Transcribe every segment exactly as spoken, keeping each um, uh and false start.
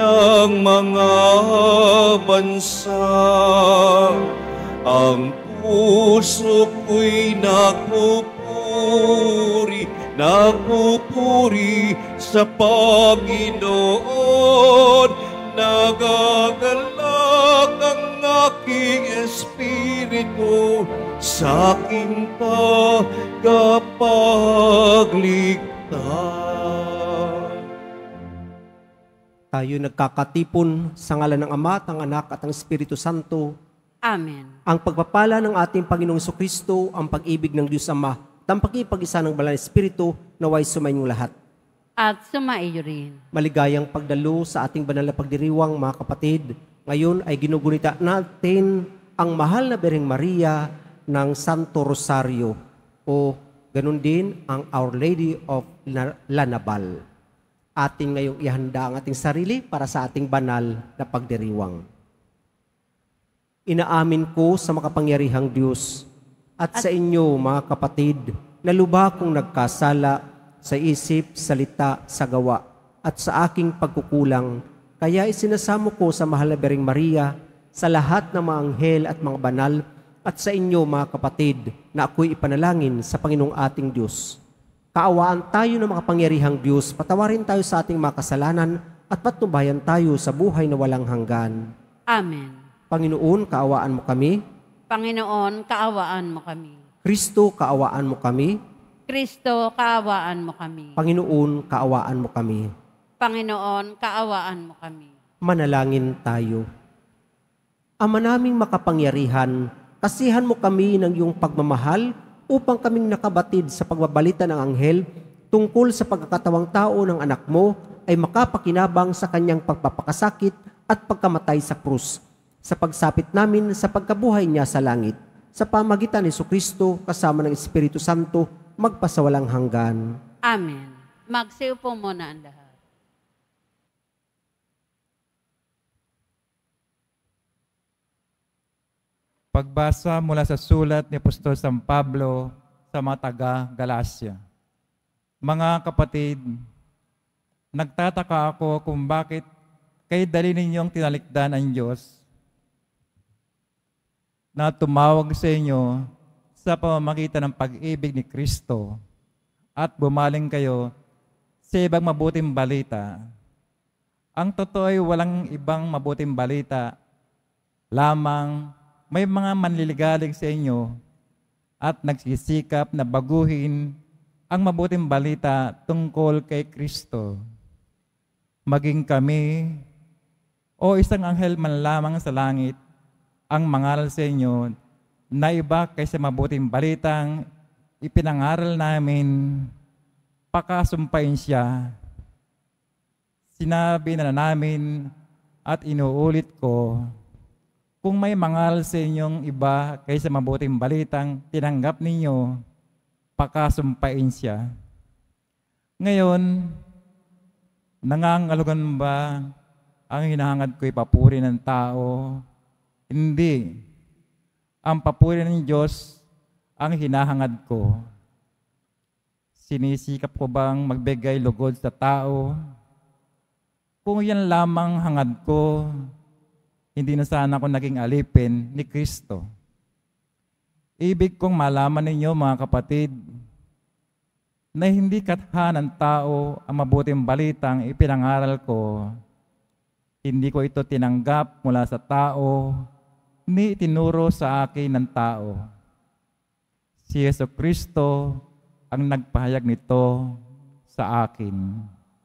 ng mga bansa. Ang puso ko'y nakupuri, nakupuri sa Panginoon. Nagagalak ang aking espiritu sa aking tagapagligtas. Tayo nagkakatipon sa ngalan ng Ama, ng Anak at ng Espiritu Santo. Amen. Ang pagpapala ng ating Panginoong Jesucristo, ang pag-ibig ng Diyos Ama, ang pakipag-isa ng Banal na Espiritu, naway sumayinyong lahat. At sumaiyo rin. Maligayang pagdalo sa ating banal na pagdiriwang, mga kapatid. Ngayon ay ginugunita natin ang mahal na Birheng Maria ng Santo Rosario o ganun din ang Our Lady of Lanabal. Atin ngayong ihanda ang ating sarili para sa ating banal na pagdiriwang. Inaamin ko sa makapangyarihang Diyos at, at sa inyo, mga kapatid, na lubha kong nagkasala sa isip, salita, sa gawa, at sa aking pagkukulang. Kaya isinasamo ko sa mahal na Birheng Maria, sa lahat ng mga anghel at mga banal, at sa inyo, mga kapatid, na ako'y ipanalangin sa Panginoong ating Diyos. Kaawaan tayo ng makapangyarihang Diyos, patawarin tayo sa ating mga kasalanan, at patnubayan tayo sa buhay na walang hanggan. Amen. Panginoon, kaawaan mo kami. Panginoon, kaawaan mo kami. Kristo, kaawaan mo kami. Kristo, kaawaan mo kami. Panginoon, kaawaan mo kami. Panginoon, kaawaan mo kami. Manalangin tayo. Ama naming makapangyarihan, kasihan mo kami ng iyong pagmamahal upang kaming nakabatid sa pagbabalita ng anghel tungkol sa pagkakatawang tao ng anak mo ay makapakinabang sa kanyang pagpapakasakit at pagkamatay sa krus, sa pagsapit namin sa pagkabuhay niya sa langit, sa pamagitan ni Jesucristo kasama ng Espiritu Santo, magpasawalang hanggan. Amen. Magsiupo muna ang lahat. Pagbasa mula sa sulat ni Apostol San Pablo sa mga taga-Galacia. Mga kapatid, nagtataka ako kung bakit kayo dali ninyong tinalikdan ang Diyos na tumawag sa inyo sa pamamagitan ng pag-ibig ni Kristo at bumaling kayo sa ibang mabuting balita. Ang totoo ay walang ibang mabuting balita, lamang may mga manliligalig sa inyo at nagsisikap na baguhin ang mabuting balita tungkol kay Kristo. Maging kami o isang anghel man lamang sa langit ang mangaral sa inyo na iba kaysa mabuting balitang ipinangaral namin, pakasumpain siya. Sinabi na namin at inuulit ko, kung may mangaral sa inyong iba kaysa mabuting balitang tinanggap ninyo, pakasumpain siya. Ngayon, nangangalugan ba ang hinahangad ko ipapuri ng tao? Hindi. Ang papuri ng Diyos ang hinahangad ko. Sinisikap ko bang magbigay lugod sa tao? Kung yan lamang hangad ko, hindi na sana ako naging alipin ni Kristo. Ibig kong malaman ninyo, mga kapatid, na hindi katha ng tao ang mabuting balitang ipinangaral ko. Hindi ko ito tinanggap mula sa tao, ni itinuro sa akin ng tao. Si Jesucristo ang nagpahayag nito sa akin.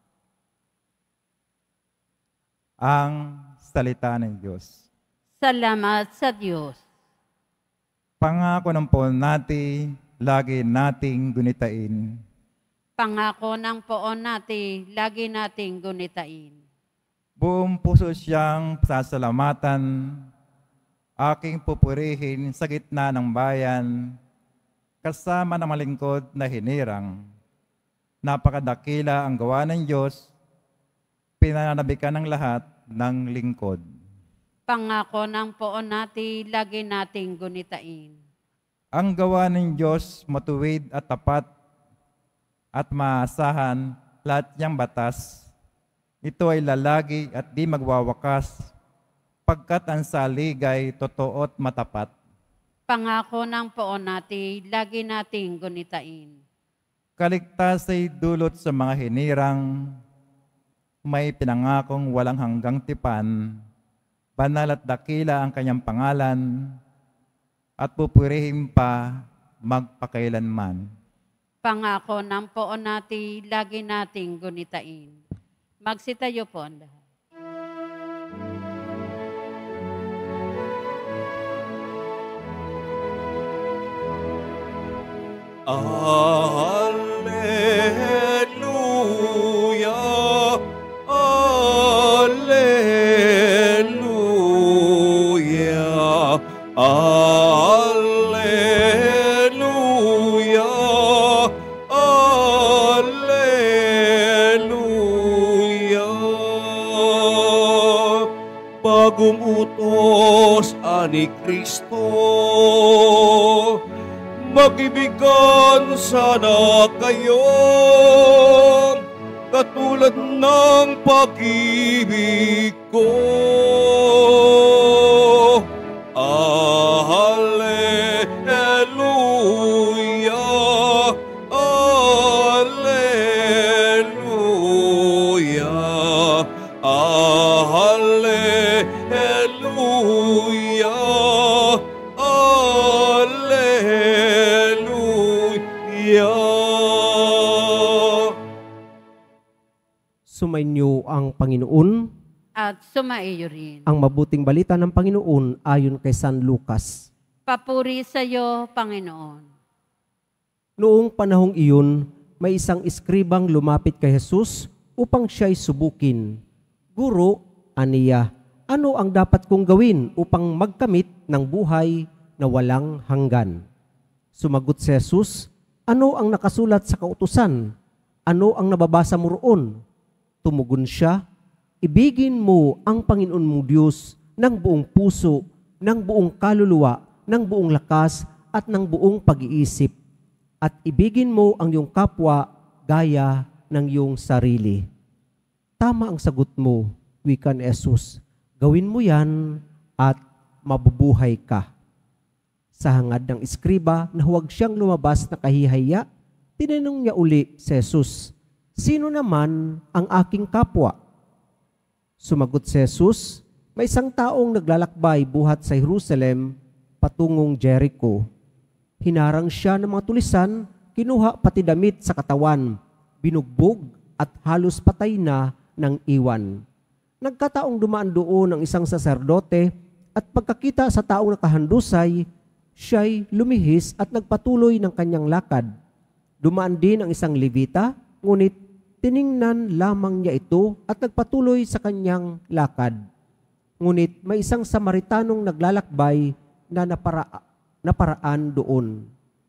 Ang salita ng Diyos. Salamat sa Diyos. Pangako ng poon natin, lagi nating gunitain. Pangako ng poon natin, lagi nating gunitain. Buong puso siyang sasalamatan, aking pupurihin sa gitna ng bayan, kasama ng malingkod na hinirang. Napakadakila ang gawa ng Diyos, pinananabikan ng lahat ng lingkod. Pangako ng poon natin, lagi nating gunitain. Ang gawa ng Diyos matuwid at tapat at maasahan lahat niyang batas. Ito ay lalagi at di magwawakas, pagkat ang saligay totoo at matapat. Pangako ng poon natin, lagi nating gunitain. Kaligtas ay dulot sa mga hinirang, may pinangakong walang hanggang tipan, banal at dakila ang kanyang pangalan, at pupurihin pa magpakailanman. Pangako ng poon natin, lagi nating gunitain. Magsitayo po ang lahat. Alleluia, alleluia, alleluia, alleluia. Bagong utos ani Kristo, mag-ibigan sana kayo, katulad ng pag-ibig ko. Alleluia, alleluia, alleluia, Sumainyo ang Panginoon. At sumaiyo rin. Ang mabuting balita ng Panginoon ayon kay San Lucas. Papuri sa iyo, Panginoon. Noong panahong iyon, may isang eskribang lumapit kay Jesus upang siya'y subukin. Guro, aniya, ano ang dapat kong gawin upang magkamit ng buhay na walang hanggan? Sumagot si Jesus, ano ang nakasulat sa kautusan? Ano ang nababasa mo roon? Tumugon siya, ibigin mo ang Panginoon mong Diyos ng buong puso, ng buong kaluluwa, ng buong lakas, at ng buong pag-iisip. At ibigin mo ang iyong kapwa gaya ng iyong sarili. Tama ang sagot mo, wika ni Jesus. Gawin mo yan at mabubuhay ka. Sa hangad ng iskriba na huwag siyang lumabas na kahihiya, tinanong niya uli si Jesus, sino naman ang aking kapwa? Sumagot si Jesus, may isang taong naglalakbay buhat sa Jerusalem patungong Jericho. Hinarang siya ng mga tulisan, kinuha pati damit sa katawan, binugbog at halos patay na ng iwan. Nagkataong dumaan doon ang isang saserdote at pagkakita sa taong nakahandusay, siya'y lumihis at nagpatuloy ng kanyang lakad. Dumaan din ang isang Levita, ngunit tiningnan lamang niya ito at nagpatuloy sa kanyang lakad. Ngunit may isang Samaritanong naglalakbay na napara, naparaan doon.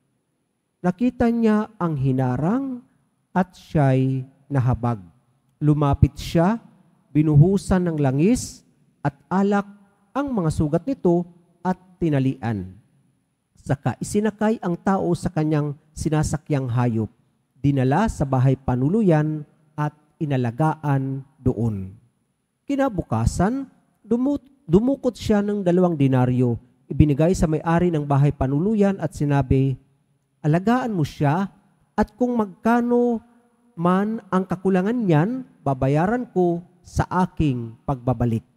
Nakita niya ang hinarang at siya'y nahabag. Lumapit siya, binuhusan ng langis at alak ang mga sugat nito at tinalian. Saka isinakay ang tao sa kanyang sinasakyang hayop, dinala sa bahay panuluyan at inalagaan doon. Kinabukasan, dumut- dumukot siya ng dalawang dinaryo, ibinigay sa may-ari ng bahay panuluyan at sinabi, alagaan mo siya at kung magkano man ang kakulangan niyan, babayaran ko sa aking pagbabalik.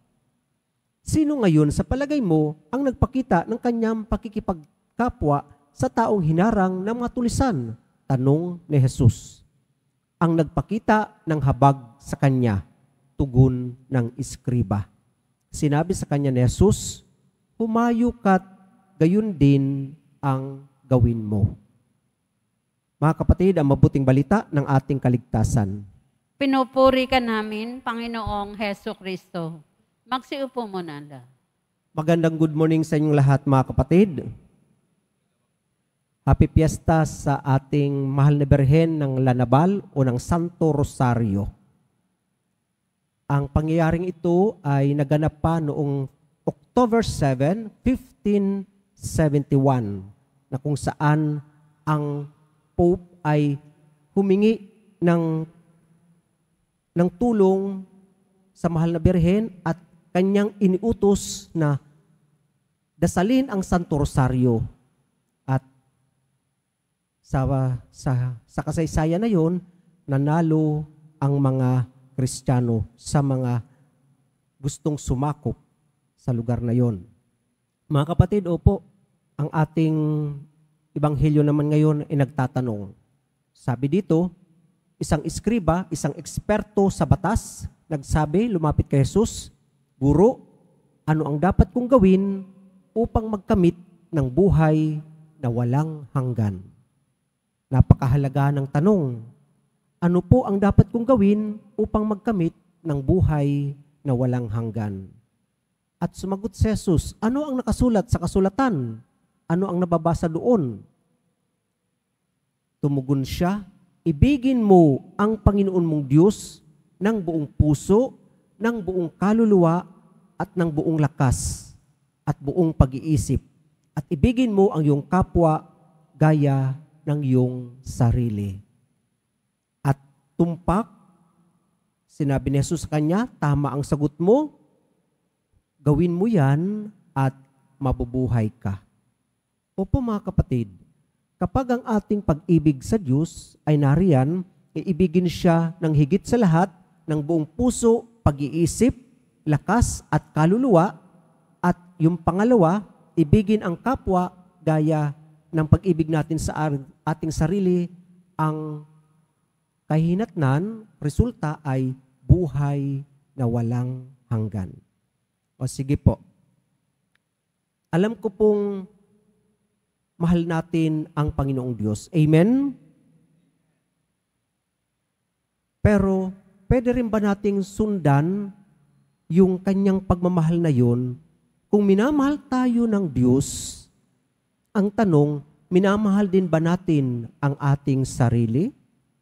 Sino ngayon sa palagay mo ang nagpakita ng kanyang pakikipagkapwa sa taong hinarang ng mga tulisan? Tanong ni Jesus. Ang nagpakita ng habag sa kanya, tugon ng iskriba. Sinabi sa kanya ni Jesus, humayo ka't gayon din ang gawin mo. Mga kapatid, ang mabuting balita ng ating kaligtasan. Pinupuri ka namin, Panginoong Heso Kristo. Magsiupo mo na. Magandang good morning sa inyong lahat, mga kapatid. Happy Fiesta sa ating mahal na Birhen ng Lanabal o ng Santo Rosario. Ang pangyayaring ito ay naganap pa noong October seventh, fifteen seventy-one, na kung saan ang Pope ay humingi ng, ng tulong sa mahal na birhen at kanyang iniutos na dasalin ang Santo Rosario. At sa, sa, sa kasaysayan na yon, nanalo ang mga Kristiyano sa mga gustong sumakop sa lugar na yon. Mga kapatid, opo, ang ating Ebanghelyo naman ngayon ay nagtatanong. Sabi dito, isang eskriba, isang eksperto sa batas, nagsabi, lumapit kay Jesus, Guro, ano ang dapat kong gawin upang magkamit ng buhay na walang hanggan? Napakahalaga ng tanong. Ano po ang dapat kong gawin upang magkamit ng buhay na walang hanggan? At sumagot si Jesus, ano ang nakasulat sa kasulatan? Ano ang nababasa doon? Tumugon siya, ibigin mo ang Panginoon mong Diyos ng buong puso, ng buong kaluluwa, at ng buong lakas, at buong pag-iisip. At ibigin mo ang iyong kapwa gaya ng iyong sarili. At tumpak, sinabi ni Jesus sa kanya, tama ang sagot mo, gawin mo yan at mabubuhay ka. Opo mga kapatid, kapag ang ating pag-ibig sa Diyos ay nariyan, iibigin siya ng higit sa lahat, ng buong puso, pag-iisip, lakas at kaluluwa, at yung pangalawa, ibigin ang kapwa gaya ng pag-ibig natin sa ating sarili, ang kahinatnan, resulta ay buhay na walang hanggan. O sige po, alam ko pong mahal natin ang Panginoong Diyos. Amen? Pero, pwede rin ba nating sundan yung kanyang pagmamahal na yun? Kung minamahal tayo ng Diyos, ang tanong, minamahal din ba natin ang ating sarili?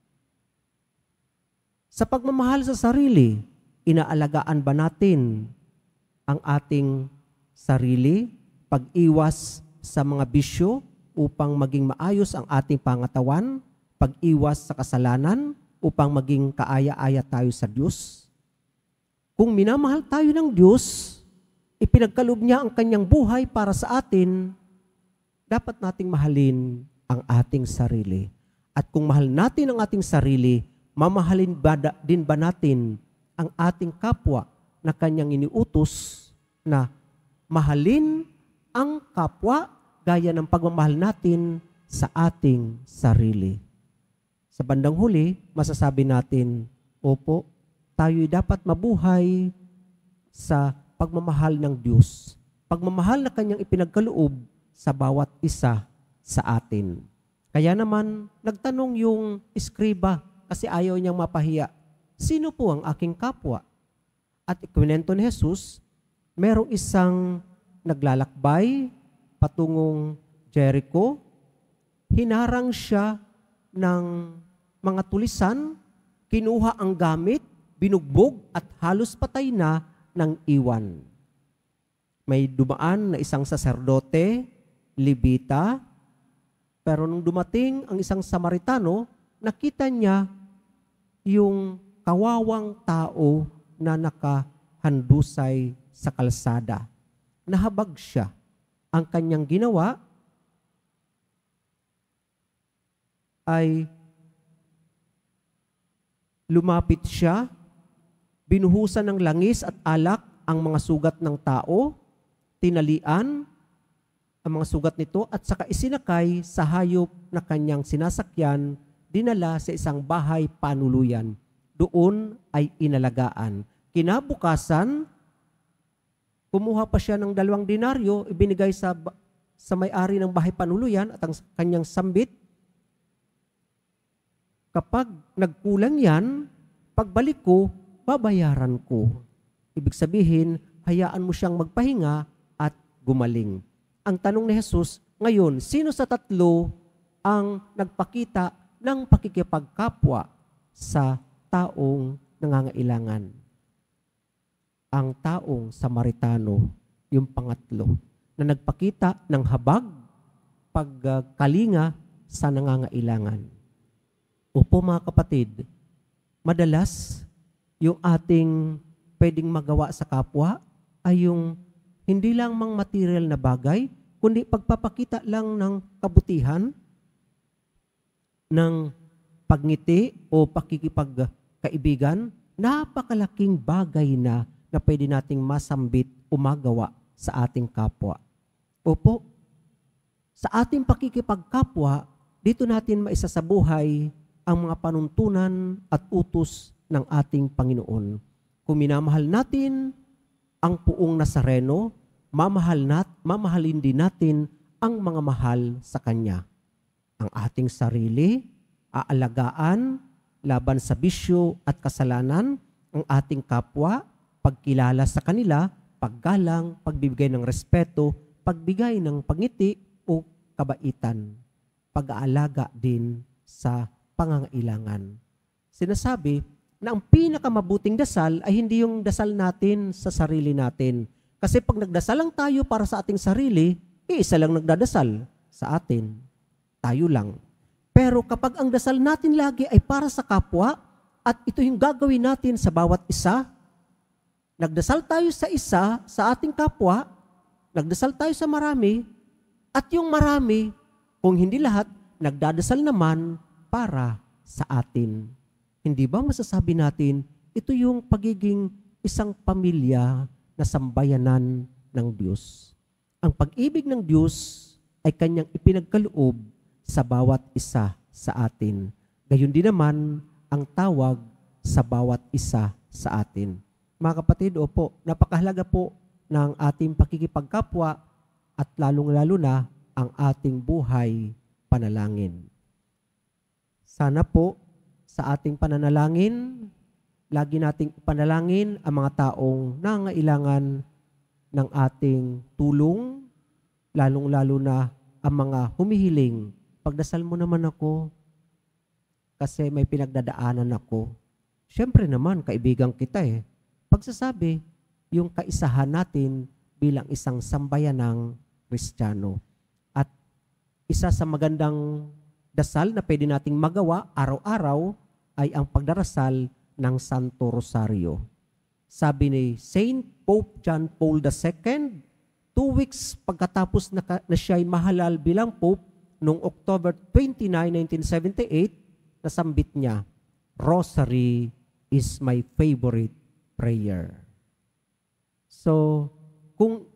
Sa pagmamahal sa sarili, inaalagaan ba natin ang ating sarili? Pag-iwas sa mga bisyo upang maging maayos ang ating pangatawan? Pag-iwas sa kasalanan upang maging kaaya-aya tayo sa Diyos? Kung minamahal tayo ng Diyos, ipinagkaloob niya ang kanyang buhay para sa atin, dapat nating mahalin ang ating sarili. At kung mahal natin ang ating sarili, mamahalin ba da, din ba natin ang ating kapwa na kanyang iniutos na mahalin ang kapwa gaya ng pagmamahal natin sa ating sarili? Sa bandang huli, masasabi natin, opo, tayo'y dapat mabuhay sa pagmamahal ng Diyos. Pagmamahal na kanyang ipinagkaloob sa bawat isa sa atin. Kaya naman, nagtanong yung eskriba kasi ayaw niyang mapahiya, sino po ang aking kapwa? At ikwinento ni Jesus, merong isang naglalakbay patungong Jericho, hinarang siya ng mga tulisan, kinuha ang gamit, binugbog at halos patay na ng iwan. May dumaan na isang saserdote, Levita, pero nung dumating ang isang Samaritano, nakita niya yung kawawang tao na nakahandusay sa kalsada. Nahabag siya. Ang kanyang ginawa ay lumapit siya, binuhusan ng langis at alak ang mga sugat ng tao, tinalian ang mga sugat nito at saka isinakay sa hayop na kanyang sinasakyan, dinala sa isang bahay panuluyan. Doon ay inalagaan. Kinabukasan, kumuha pa siya ng dalawang denaryo, ibinigay sa, sa may-ari ng bahay panuluyan at ang kanyang sambit. Kapag nagkulang yan, pagbalik ko, babayaran ko. Ibig sabihin, hayaan mo siyang magpahinga at gumaling. Ang tanong ni Jesus, ngayon, sino sa tatlo ang nagpakita ng pakikipagkapwa sa taong nangangailangan? Ang taong Samaritano, yung pangatlo, na nagpakita ng habag, pagkalinga sa nangangailangan. Opo mga kapatid, madalas yung ating pwedeng magawa sa kapwa ay yung hindi lang mang material na bagay, kundi pagpapakita lang ng kabutihan, ng pagngiti o pakikipagkaibigan, napakalaking bagay na na pwede nating masambit o magawa sa ating kapwa. Opo, sa ating pakikipagkapwa, dito natin maisasabuhay ang mga panuntunan at utos ng ating Panginoon. Kung minamahal natin ang puong Nazareno, mamahal nat, mamahalin din natin ang mga mahal sa Kanya. Ang ating sarili, aalagaan, laban sa bisyo at kasalanan, ang ating kapwa, pagkilala sa kanila, paggalang, pagbibigay ng respeto, pagbigay ng pangiti o kabaitan, pag-aalaga din sa pangangailangan. Sinasabi na ang pinakamabuting dasal ay hindi yung dasal natin sa sarili natin. Kasi pag nagdasal lang tayo para sa ating sarili, iisa lang nagdadasal sa atin. Tayo lang. Pero kapag ang dasal natin lagi ay para sa kapwa, at ito yung gagawin natin sa bawat isa, nagdasal tayo sa isa, sa ating kapwa, nagdasal tayo sa marami, at yung marami, kung hindi lahat, nagdadasal naman para sa atin. Hindi ba masasabi natin, ito yung pagiging isang pamilya na sambayanan ng Diyos. Ang pag-ibig ng Diyos ay Kanyang ipinagkaloob sa bawat isa sa atin. Gayon din naman ang tawag sa bawat isa sa atin. Mga kapatid, opo, napakahalaga po ng ating pakikipagkapwa at lalong-lalo na ang ating buhay panalangin. Sana po sa ating pananalangin, lagi nating ipanalangin ang mga taong nangangailangan ng ating tulong, lalong-lalo na ang mga humihiling. Pagdasal mo naman ako kasi may pinagdadaanan ako. Siyempre naman, kaibigan kita eh. Pagsasabi, yung kaisahan natin bilang isang sambayanang Kristiyano. At isa sa magandang dasal na pwede nating magawa araw-araw ay ang pagdarasal ng Santo Rosario. Sabi ni Saint Pope John Paul the Second, two weeks pagkatapos na, na siya'y mahalal bilang Pope noong October twenty-ninth, nineteen seventy-eight, nasambit niya, Rosary is my favorite prayer. So, kung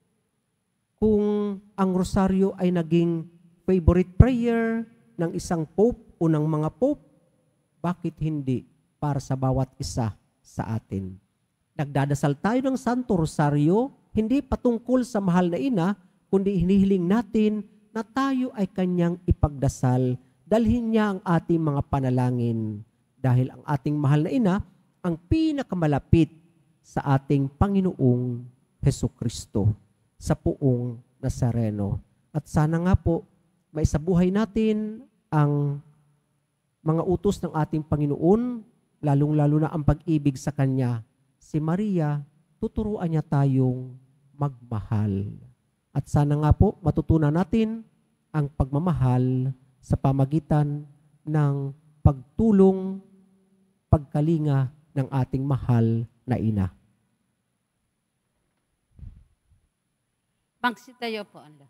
kung ang rosaryo ay naging favorite prayer ng isang pope o ng mga pope, bakit hindi para sa bawat isa sa atin? Nagdadasal tayo ng Santo Rosario, hindi patungkol sa mahal na ina, kundi hinihiling natin na tayo ay kanyang ipagdasal, dalhin niya ang ating mga panalangin. Dahil ang ating mahal na ina, ang pinakamalapit sa ating Panginoong Hesukristo, sa puong Nazareno. At sana nga po, maisabuhay natin ang mga utos ng ating Panginoon, lalong-lalo na ang pag-ibig sa Kanya. Si Maria, tuturuan niya tayong magmahal. At sana nga po, matutunan natin ang pagmamahal sa pamagitan ng pagtulong, pagkalinga ng ating mahal na ina. Magsitayo po ang lahat.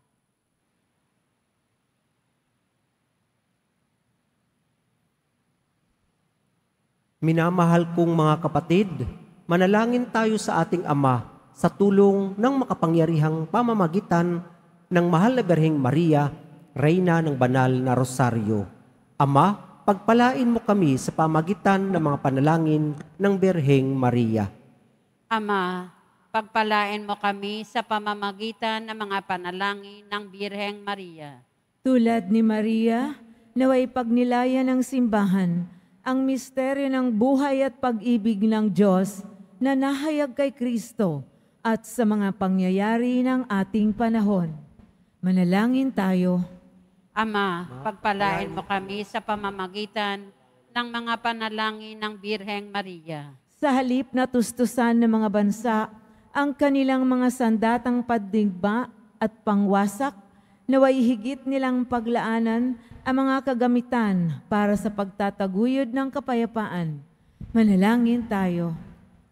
Minamahal kong mga kapatid, manalangin tayo sa ating Ama sa tulong ng makapangyarihang pamamagitan ng mahal na Birheng Maria, Reyna ng Banal na Rosaryo. Ama, pagpalain mo kami sa pamagitan ng mga panalangin ng Birheng Maria. Ama, pagpalain mo kami sa pamamagitan ng mga panalangin ng Birheng Maria. Tulad ni Maria, naway pagnilayan ng simbahan ang misteryo ng buhay at pag-ibig ng Diyos na nahayag kay Kristo at sa mga pangyayari ng ating panahon. Manalangin tayo. Ama, pagpalain mo kami sa pamamagitan ng mga panalangin ng Birheng Maria. Sa halip na tustusan ng mga bansa ang kanilang mga sandatang pandigma at pangwasak, naway higit nilang paglaanan ang mga kagamitan para sa pagtataguyod ng kapayapaan. Manalangin tayo.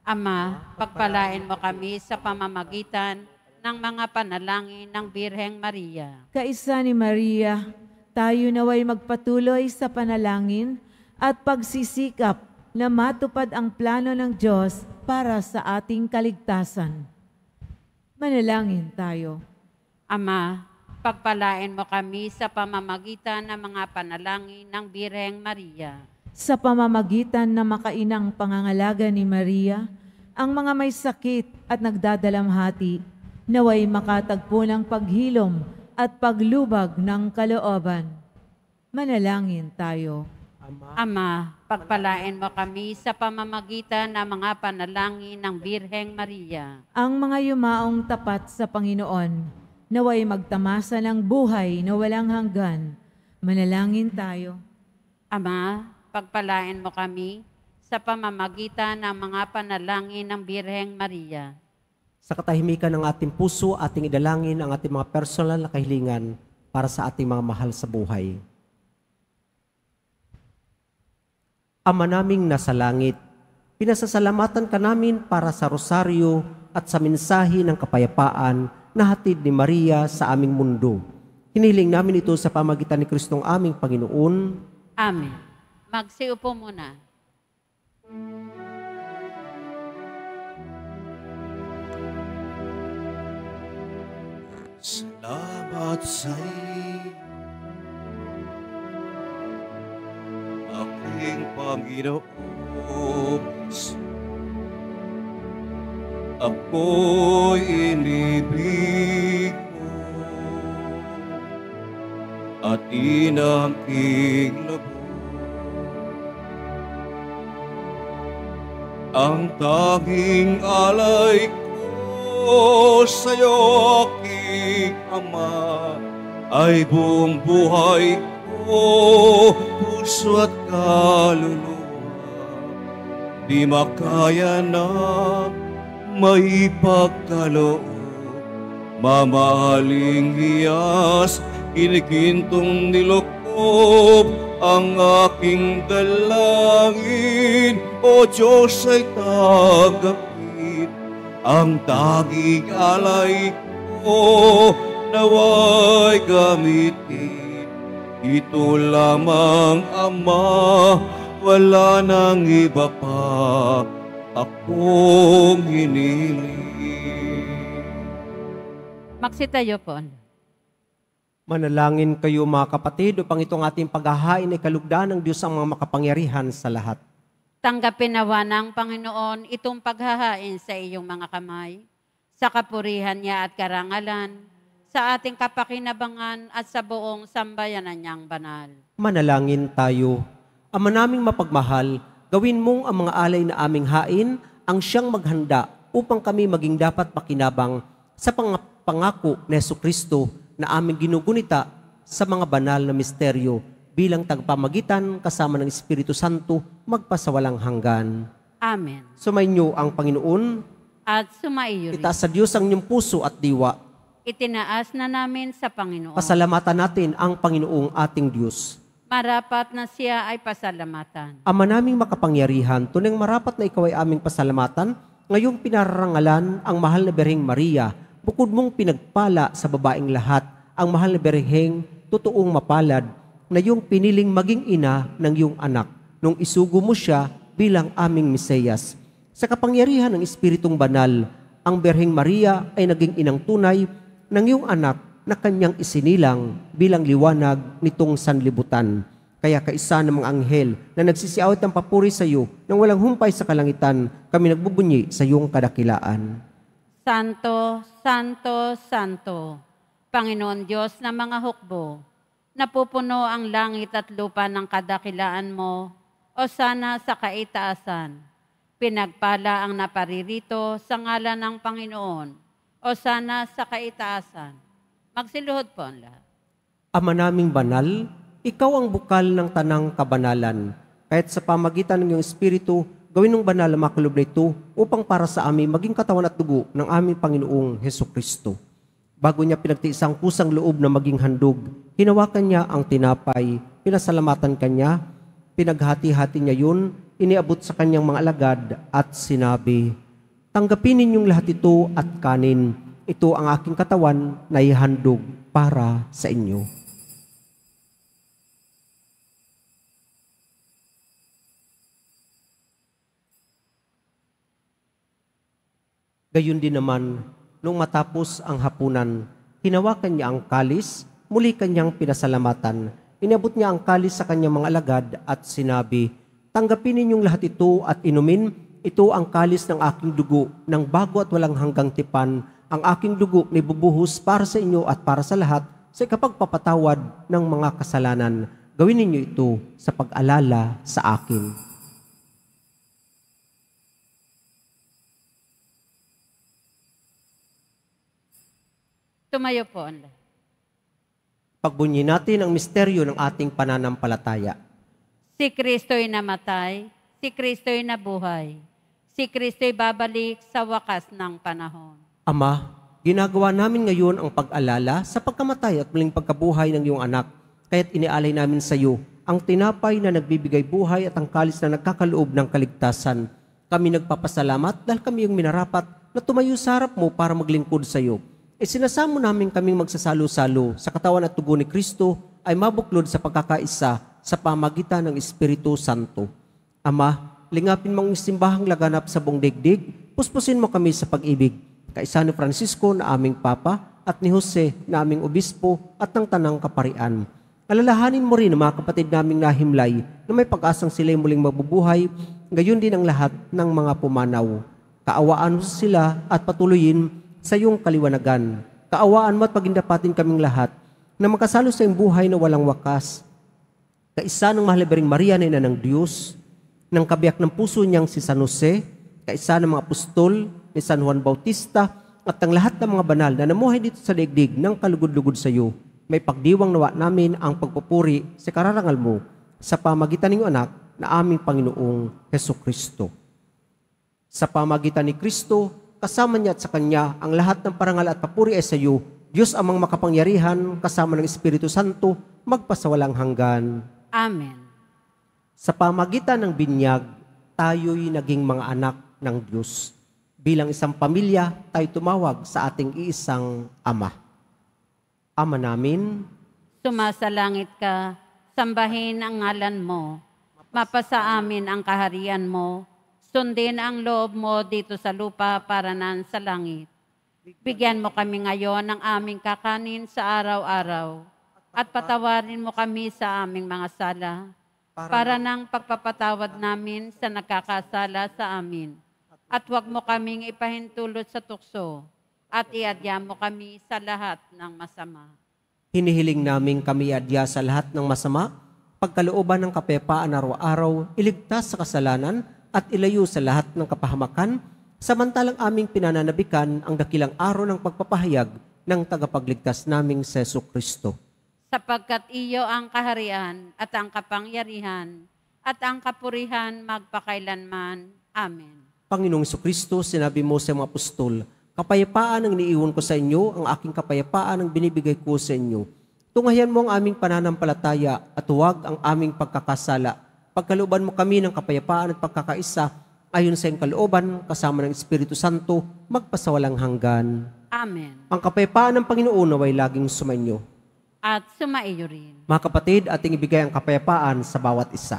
Ama, pagpalain mo kami sa pamamagitan ng mga panalangin ng Birheng Maria. Kaisa ni Maria, tayo naway magpatuloy sa panalangin at pagsisikap na matupad ang plano ng Diyos para sa ating kaligtasan. Manalangin tayo. Ama, pagpalain mo kami sa pamamagitan ng mga panalangin ng Birheng Maria. Sa pamamagitan ng makainang pangangalaga ni Maria, ang mga may sakit at nagdadalamhati, naway makatagpo ng paghilom at paglubag ng kalooban. Manalangin tayo. Ama, pagpalain mo kami sa pamamagitan ng mga panalangin ng Birheng Maria. Ang mga yumaong tapat sa Panginoon, naway magtamasa ng buhay na walang hanggan. Manalangin tayo. Ama, pagpalain mo kami sa pamamagitan ng mga panalangin ng Birheng Maria. Sa katahimikan ng ating puso, ating idalangin ang ating mga personal na kahilingan para sa ating mga mahal sa buhay. Ama naming nasa langit, pinasasalamatan ka namin para sa rosaryo at sa mensahe ng kapayapaan na hatid ni Maria sa aming mundo. Hiniling namin ito sa pamagitan ni Kristong aming Panginoon. Amen. Magsiupo muna. Salamat sa'yo, aking Panginoon. Ako'y inibig mo at inangking labo. Ang tanging alay ko sa'yo, aking Ama, ay buong buhay ko, puso at kaluluwa. Di makaya na may pagkaloob, mamahaling hiyas, kinigintong nilokob ang aking dalangin. O Diyos ay tagapin, ang tanging alay ko, naway gamitin. Ito lamang, Ama, wala nang iba pa akong hiniling. Magsitayo po. Manalangin kayo mga kapatid upang itong ating paghahain ay kalugdan ng Diyos ang mga makapangyarihan sa lahat. Tanggapin nawa ng Panginoon itong paghahain sa iyong mga kamay, sa kapurihan niya at karangalan, sa ating kapakinabangan at sa buong sambayanan niyang banal. Manalangin tayo. Ama naming mapagmahal, gawin mong ang mga alay na aming hain ang siyang maghanda upang kami maging dapat makinabang sa pang- pangako ni Jesucristo na aming ginugunita sa mga banal na misteryo bilang tagpamagitan kasama ng Espiritu Santo magpasawalang hanggan. Amen. Sumainyo ang Panginoon, At sumaiyo rin. itaas sa Diyos ang inyong puso at diwa. Itinaas na namin sa Panginoon. Pasalamatan natin ang Panginoong ating Diyos. Marapat na siya ay pasalamatan. Ama naming makapangyarihan, tunang marapat na ikaw ay aming pasalamatan, ngayong pinarangalan ang mahal na Birheng Maria, bukod mong pinagpala sa babaeng lahat, ang mahal na Birheng totoong mapalad, na iyong piniling maging ina ng iyong anak, nung isugo mo siya bilang aming Mesiyas. Sa kapangyarihan ng Espiritong Banal, ang Birheng Maria ay naging inang tunay ng iyong anak na kanyang isinilang bilang liwanag nitong sanlibutan. Kaya kaisa ng mga anghel na nagsisiawit ng papuri sa iyo nang walang humpay sa kalangitan, kami nagbubunyi sa iyong kadakilaan. Santo, Santo, Santo, Panginoon Diyos na mga hukbo, napupuno ang langit at lupa ng kadakilaan mo, o sana sa kaitaasan. Pinagpala ang naparirito sa ngalan ng Panginoon, o sana sa kaitaasan. Magsiluhod po ang lahat. Ama naming banal, ikaw ang bukal ng tanang kabanalan. Kahit sa pamagitan ng iyong Espiritu, gawin ng banal ang makulob na ito upang para sa amin maging katawan at dugo ng aming Panginoong Hesukristo. Bago niya pinagtiis ang kusang loob na maging handog, hinawakan niya ang tinapay, pinasalamatan kanya, pinaghati-hati niya yun, iniabot sa kanyang mga alagad at sinabi, "Tanggapin ninyong lahat ito at kanin. Ito ang aking katawan na ihandog para sa inyo." Gayon din naman, nung matapos ang hapunan, hinawakan niya ang kalis, muli kanyang pinasalamatan. Inabot niya ang kalis sa kanyang mga alagad at sinabi, "Tanggapin ninyong lahat ito at inumin. Ito ang kalis ng aking dugo, ng bago at walang hanggang tipan. Ang aking dugo na ibubuhos para sa inyo at para sa lahat sa ikapagpapatawad ng mga kasalanan. Gawin ninyo ito sa pag-alala sa akin." Tumayo po. Pagbunyi natin ang misteryo ng ating pananampalataya. Si Kristo'y namatay, si Kristo'y nabuhay, si Kristo'y babalik sa wakas ng panahon. Ama, ginagawa namin ngayon ang pag-alala sa pagkamatay at muling pagkabuhay ng iyong anak. Kaya't inialay namin sa iyo ang tinapay na nagbibigay buhay at ang kalis na nagkakaloob ng kaligtasan. Kami nagpapasalamat dahil kami yung minarapat na tumayo sa harap mo para maglingkod sa iyo. Isinasamo namin kaming magsasalo-salo sa katawan at tugo ni Kristo ay mabuklod sa pagkakaisa sa pamagitan ng Espiritu Santo. Ama, lingapin mong simbahang laganap sa buong daigdig, puspusin mo kami sa pag-ibig. Kaisa ni Francisco na aming Papa at ni Jose na aming Obispo at ng Tanang Kaparian. Alalahanin mo rin ang mga kapatid naming nahimlay na may pag-asang sila'y muling mabubuhay, gayon din ang lahat ng mga pumanaw. Kaawaan mo sila at patuloyin sa iyong kaliwanagan. Kaawaan mo at pagindapatin kaming lahat na makasalo sa iyong buhay na walang wakas. Kaisa ng mahalabaring Maria na ina ng Diyos, ng kabiyak ng puso niyang si San Jose, kaisa ng mga apostol ni San Juan Bautista, at ang lahat ng mga banal na namuhay dito sa daigdig ng kalugod-lugod sa iyo, may pagdiwang nawa namin ang pagpupuri sa kararangal mo sa pamagitan ng iyong anak na aming Panginoong Hesukristo. Sa pamagitan ni Kristo, kasama niya at sa Kanya, ang lahat ng parangal at papuri ay sa iyo, Diyos amang makapangyarihan, kasama ng Espiritu Santo, magpasawalang hanggan. Amen. Sa pamagitan ng binyag, tayo'y naging mga anak ng Diyos. Bilang isang pamilya, tayo tumawag sa ating iisang Ama. Ama namin, Sumasalangit ka, sambahin ang ngalan mo, mapasa amin ang kaharian mo, sundin ang loob mo dito sa lupa para nan sa langit. Bigyan mo kami ngayon ng aming kakanin sa araw-araw at patawarin mo kami sa aming mga sala para nang pagpapatawad namin sa nagkakasala sa amin. At huwag mo kaming ipahintulot sa tukso at iadya mo kami sa lahat ng masama. hinihiling namin kami adya sa lahat ng masama, pagkalooban ng kapayapaan araw-araw, iligtas sa kasalanan at ilayo sa lahat ng kapahamakan, samantalang aming pinananabikan ang dakilang araw ng pagpapahayag ng tagapagligtas naming si Jesucristo. Sapagkat iyo ang kaharian at ang kapangyarihan at ang kapurihan magpakailanman. Amen. Panginoong Jesucristo, sinabi mo sa mga apostol, kapayapaan ang iniiwan ko sa inyo, ang aking kapayapaan ang binibigay ko sa inyo. Tunghayan mo ang aming pananampalataya at huwag ang aming pagkakasala. Pagkalooban mo kami ng kapayapaan at pagkakaisa, ayon sa iyong kalooban, kasama ng Espiritu Santo, magpasawalang hanggan. Amen. Ang kapayapaan ng Panginoon naway laging sumainyo. At sumaiyo rin. Mga kapatid, ating ibigay ang kapayapaan sa bawat isa.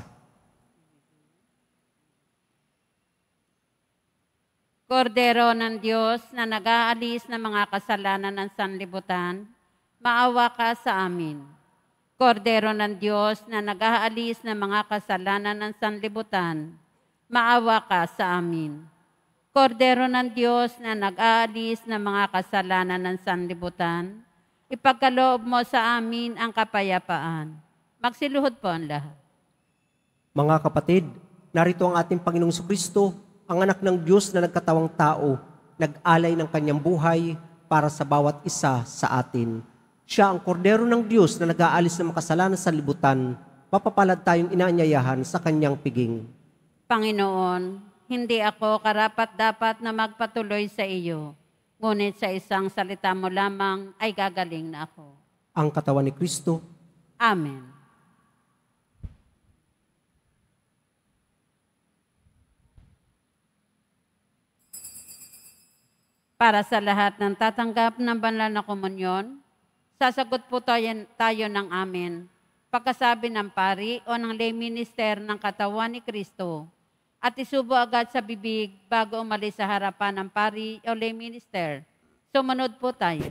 Kordero ng Diyos na nag-aalis ng mga kasalanan ng sanlibutan, maawa ka sa amin. Kordero ng Diyos na nag-aalis ng mga kasalanan ng sanlibutan, maawa ka sa amin. Kordero ng Diyos na nag-aalis ng mga kasalanan ng sanlibutan, ipagkaloob mo sa amin ang kapayapaan. Magsiluhod po ang lahat. Mga kapatid, narito ang ating Panginoong Jesucristo, ang anak ng Diyos na nagkatawang tao, nag-alay ng kanyang buhay para sa bawat isa sa atin. Siya ang kordero ng Diyos na nag-aalis ng makasalanan sa libutan, mapapalad tayong inaanyayahan sa kanyang piging. Panginoon, hindi ako karapat-dapat na magpatuloy sa iyo, ngunit sa isang salita mo lamang ay gagaling na ako. Ang katawan ni Kristo. Amen. Para sa lahat ng tatanggap ng banal na komunyon, sasagot po tayo, tayo ng amen. Pagkasabi ng pari o ng lay minister ng katawan ni Kristo, at isubo agad sa bibig bago umalis sa harapan ng pari o lay minister. Sumunod po tayo.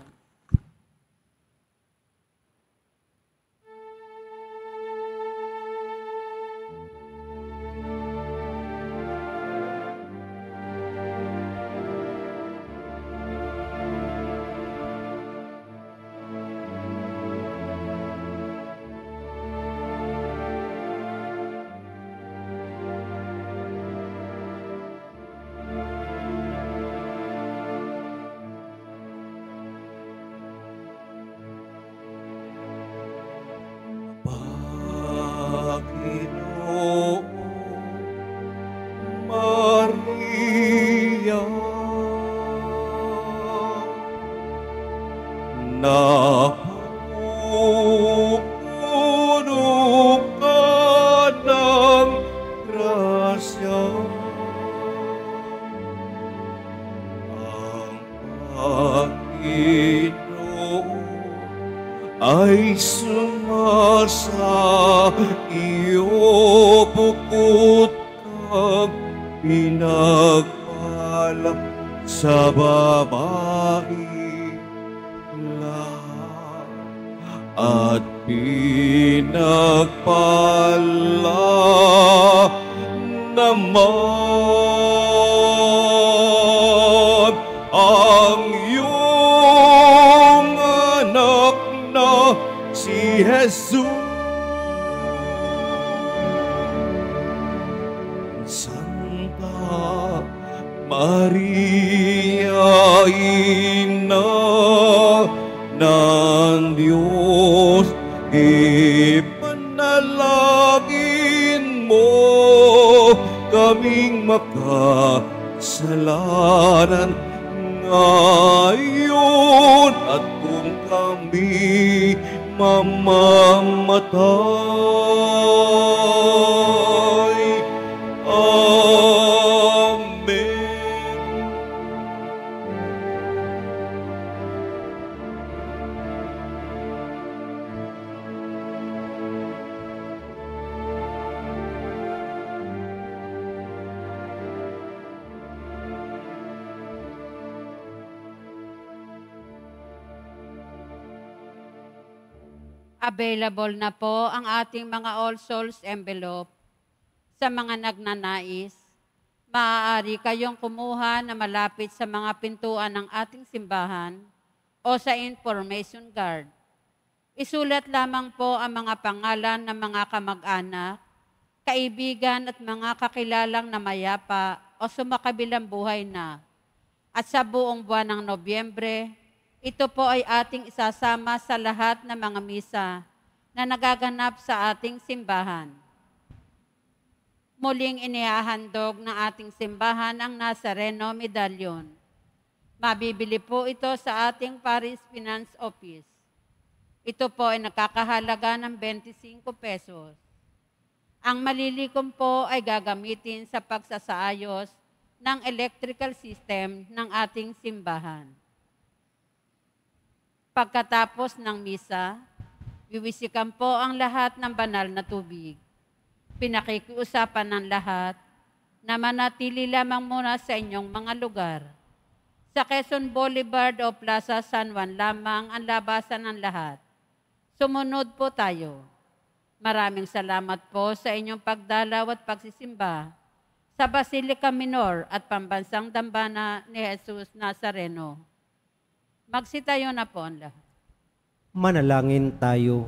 Panginoon Maria, napupuno ka ng grasya. Ang Panginoon ay sumasa iyo, bukod kang pinagpala sa babae lahat, at pinagpala naman ang iyong anak na si Jesus. Santa Maria, Ina ng Diyos, ipanalangin mo kaming makasalanan ngayon at kung kami mamamatay. Amen. Available na po ang ating mga All Souls envelope. Sa mga nagnanais, maaari kayong kumuha na malapit sa mga pintuan ng ating simbahan o sa information guard. Isulat lamang po ang mga pangalan ng mga kamag-anak, kaibigan at mga kakilalang namayapa o sumakabilang buhay na. At sa buong buwan ng Nobyembre, ito po ay ating isasama sa lahat ng mga misa na nagaganap sa ating simbahan. Muling inihahandog ng ating simbahan ang Nazareno Medallion. Mabibili po ito sa ating Parish Finance Office. Ito po ay nakakahalaga ng twenty-five pesos. Ang malilikom po ay gagamitin sa pagsasaayos ng electrical system ng ating simbahan. Pagkatapos ng misa, wiwisikan po ang lahat ng banal na tubig. Pinakikiusapan ng lahat na manatili lamang muna sa inyong mga lugar. Sa Quezon Boulevard o Plaza San Juan lamang ang labasan ng lahat. Sumunod po tayo. Maraming salamat po sa inyong pagdalaw at pagsisimba sa Basilica Minor at Pambansang Dambana ni Jesus Nazareno. Magsitayo na po ang lahat. Manalangin tayo.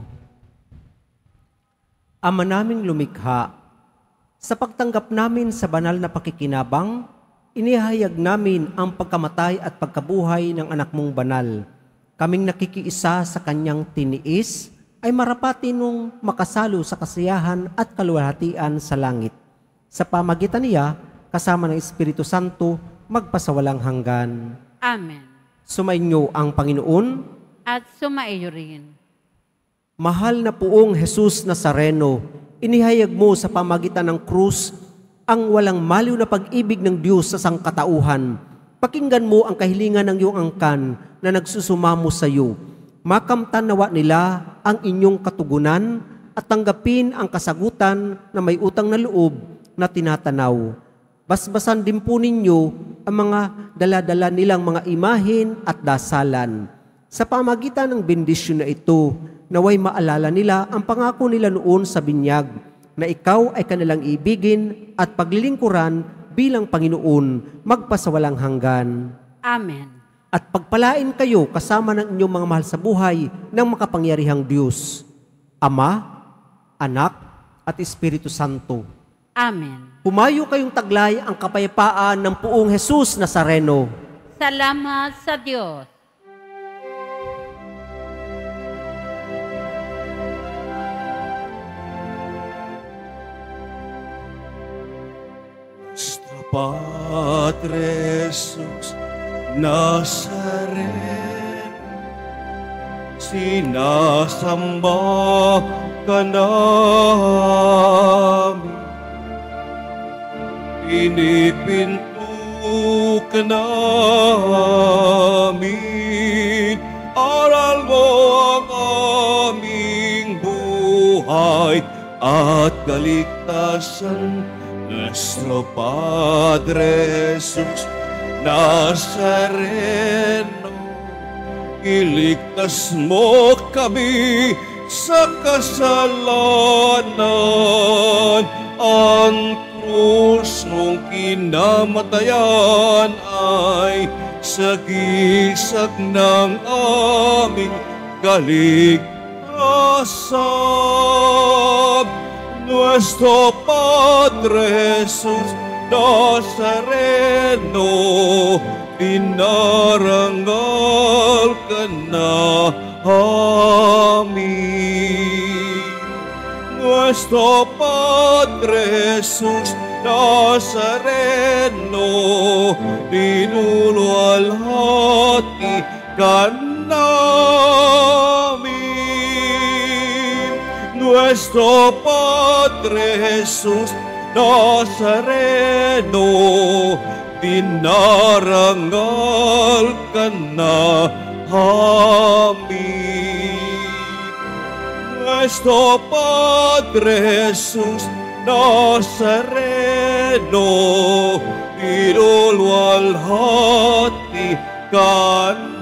Ama naming lumikha, sa pagtanggap namin sa banal na pakikinabang, inihayag namin ang pagkamatay at pagkabuhay ng anak mong banal. Kaming nakikiisa sa kanyang tiniis, ay marapati nung makasalo sa kasiyahan at kaluwalhatian sa langit. Sa pamagitan niya, kasama ng Espiritu Santo, magpasawalang hanggan. Amen. Sumainyo ang Panginoon. At sumaiyo rin. Mahal na Poong Jesus Nazareno, inihayag mo sa pamagitan ng krus ang walang maliw na pag-ibig ng Diyos sa sangkatauhan. Pakinggan mo ang kahilingan ng iyong angkan na nagsusumamo sa iyo. Makamtan nawa nila ang inyong katugunan at tanggapin ang kasagutan na may utang na loob na tinatanaw. Basbasan din po ninyo ang mga daladala nilang mga imahin at dasalan. Sa pamagitan ng bendisyon na ito, naway maalala nila ang pangako nila noon sa binyag, na ikaw ay kanilang ibigin at paglilingkuran bilang Panginoon magpasawalang hanggan. Amen. At pagpalain kayo kasama ng inyong mga mahal sa buhay ng makapangyarihang Diyos, Ama, Anak, at Espiritu Santo. Amen. Humayo kayong taglay ang kapayapaan ng Poong Jesus Nazareno. Salamat sa Diyos. Nuestro Padre Jesus Nazaret, sinasamba ka namin, pinipinto ka namin, aral mo ang aming buhay at kaligtasan. Nuestro Padre Jesus Nazareno, iligtas mo kami sa kasalanan. Ang krus mong kinamatayan ay sagisag ng aming kaligtasan. Nuestro Padre Jesus Nazareno, dinarangal ka na amin. Nuestro Padre Jesus Nazareno, dinulwalhati ka namin. Nuestro Padre Jesus Nazareno, dinarangal ka na amin. Nuestro Padre Jesus Nazareno, dinulwalhati ka